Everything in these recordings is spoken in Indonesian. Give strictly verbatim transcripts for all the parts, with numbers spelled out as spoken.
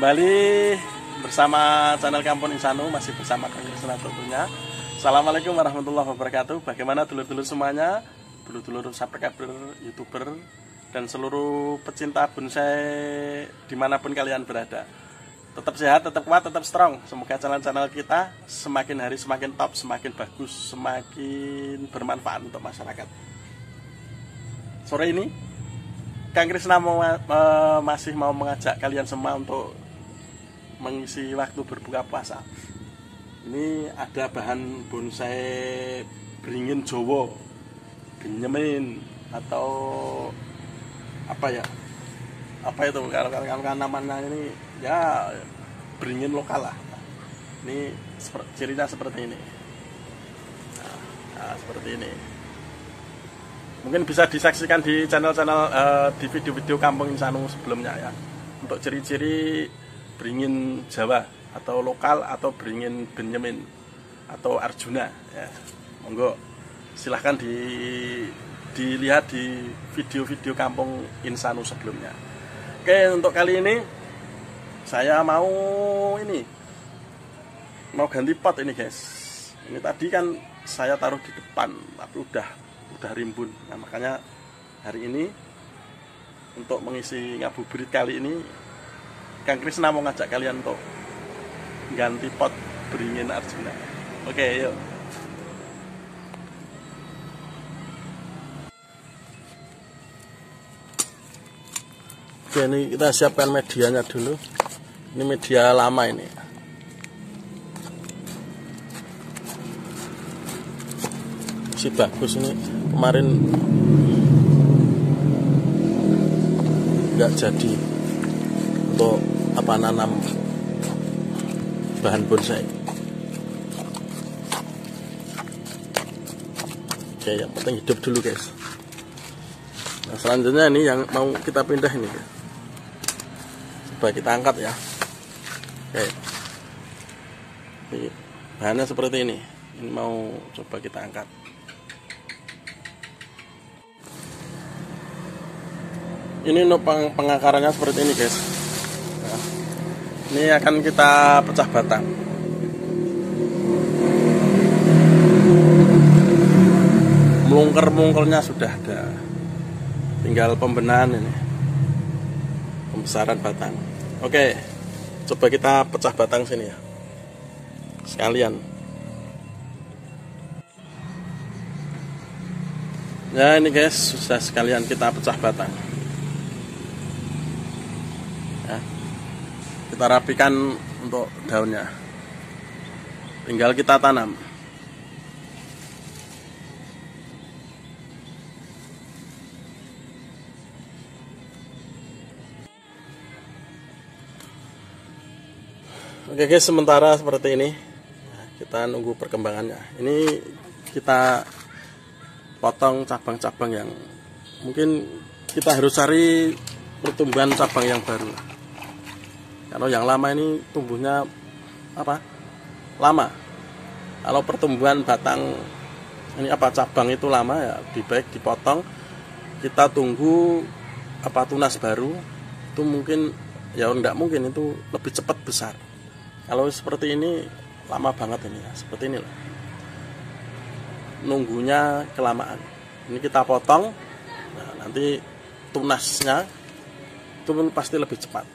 Kembali bersama channel Kampung Insanu, masih bersama Kang Krisna tentunya. Assalamualaikum warahmatullahi wabarakatuh. Bagaimana dulur-dulur semuanya, dulur-dulur subscriber, youtuber, dan seluruh pecinta bonsai dimanapun kalian berada. Tetap sehat, tetap kuat, tetap strong. Semoga channel-channel kita semakin hari semakin top, semakin bagus, semakin bermanfaat untuk masyarakat. Sore ini Kang Krisna mau, uh, masih mau mengajak kalian semua untuk mengisi waktu berbuka puasa. Ini ada bahan bonsai beringin Jawa, benyamin atau apa ya? Apa itu kalau kalau namanya ini ya beringin lokal lah. Ini cirinya seperti ini. Nah, nah seperti ini. Mungkin bisa disaksikan di channel-channel uh, di video-video Kampung Insanu sebelumnya ya. Untuk ciri-ciri beringin Jawa atau lokal atau beringin Benyamin atau Arjuna ya. Monggo silahkan di dilihat di video-video Kampung Insanu sebelumnya. Oke, untuk kali ini saya mau ini mau ganti pot ini guys. Ini tadi kan saya taruh di depan tapi udah udah rimbun. Nah, makanya hari ini untuk mengisi ngabuburit kali ini Kang Krisna mau ngajak kalian untuk ganti pot beringin Arjuna. Oke, yuk. Oke, ini kita siapkan medianya dulu. Ini media lama ini. Masih bagus ini. Kemarin nggak jadi untuk apa nanam bahan bonsai. Oke, yang penting hidup dulu guys. Nah, selanjutnya ini yang mau kita pindah ini guys. Coba kita angkat ya. Oke, ini bahannya seperti ini. Ini mau coba kita angkat. Ini untuk pengakarannya seperti ini guys. Nah, ini akan kita pecah batang. Melungker-melungkernya sudah ada. Tinggal pembenahan ini, pembesaran batang. Oke, coba kita pecah batang sini ya, sekalian. Ya ini guys, sudah sekalian kita pecah batang. Ya, kita rapikan untuk daunnya, tinggal kita tanam. Oke guys, sementara seperti ini kita nunggu perkembangannya. Ini kita potong cabang-cabang yang mungkin kita harus cari pertumbuhan cabang yang baru. Kalau yang lama ini tumbuhnya apa? Lama. Kalau pertumbuhan batang ini apa cabang itu lama ya, lebih baik dipotong. Kita tunggu apa tunas baru. Itu mungkin ya enggak mungkin itu lebih cepat besar. Kalau seperti ini lama banget ini ya, seperti ini loh. Nunggunya kelamaan. Ini kita potong. Nah, nanti tunasnya itu pun pasti lebih cepat.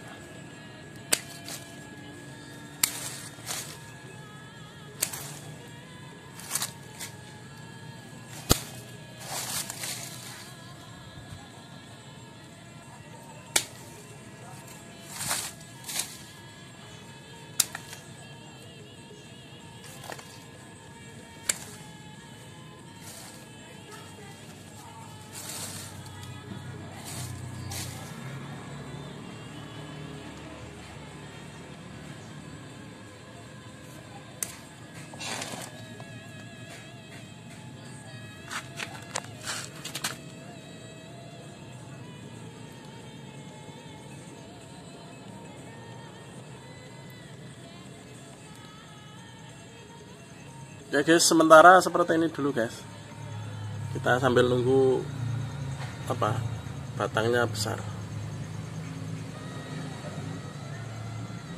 Ya guys, sementara seperti ini dulu guys. Kita sambil nunggu apa batangnya besar.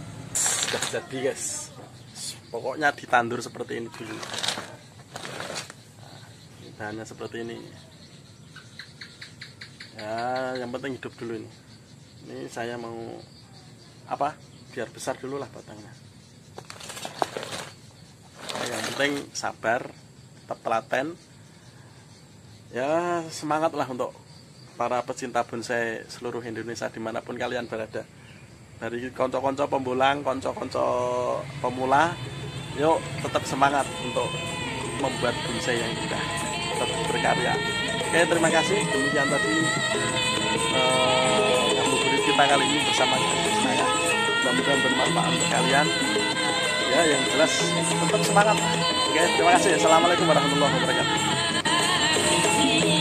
sudah jadi guys. Pokoknya ditandur seperti ini dulu. Bahannya seperti ini ya, yang penting hidup dulu ini. Ini saya mau apa, biar besar dulu lah batangnya. Nah, yang penting sabar, tetap telaten ya, semangat lah untuk para pecinta bonsai seluruh Indonesia dimanapun kalian berada. Dari konco-konco pembulang, konco-konco pemula, yuk tetap semangat untuk membuat bonsai yang indah, tetap berkarya. Oke, terima kasih. Demikian tadi eh, ngabuburit kita kali ini bersama saya. Mudah-mudahan bermanfaat untuk kalian. Ya, yang jelas tetap semangat. Oke, terima kasih. Assalamualaikum warahmatullahi wabarakatuh.